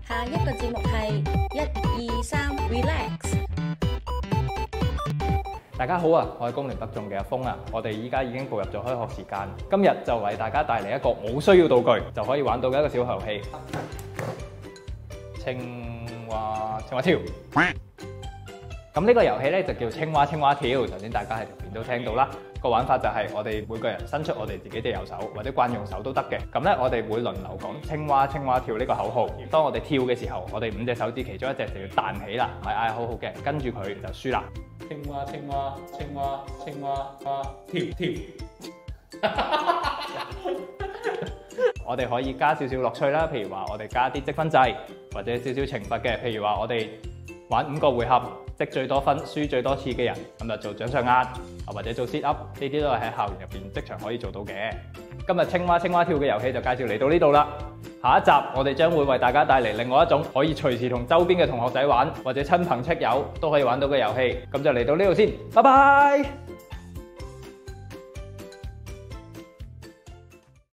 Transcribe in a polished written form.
下一個節目係1、2、3 relax。 大家好啊，我係工聯北眾嘅阿峰啊，我哋依家已經步入咗開學時間，今日就為大家帶嚟一個冇需要道具就可以玩到嘅一個小遊戲——青蛙跳。咁呢個遊戲咧就叫青蛙跳。頭先大家喺條片都聽到啦。個玩法就係我哋每個人伸出我哋自己隻右手或者慣用手都得嘅。咁咧我哋會輪流講青蛙跳呢個口號。當我哋跳嘅時候，我哋5隻手指其中一隻就要彈起啦，唔係嗌好好嘅，跟住佢就輸啦。青蛙跳。我哋可以加少少樂趣啦，譬如話我哋加啲積分制，或者少少懲罰嘅，譬如話我哋玩5個回合，積最多分、輸最多次嘅人，咁就做掌上壓，或者做 sit up，呢啲都係喺校園入邊職場可以做到嘅。今日青蛙跳嘅遊戲就介紹嚟到呢度啦。下一集我哋將會為大家帶嚟另外一種可以隨時同周邊嘅同學仔玩，或者親朋戚友都可以玩到嘅遊戲。咁就嚟到呢度先，拜拜。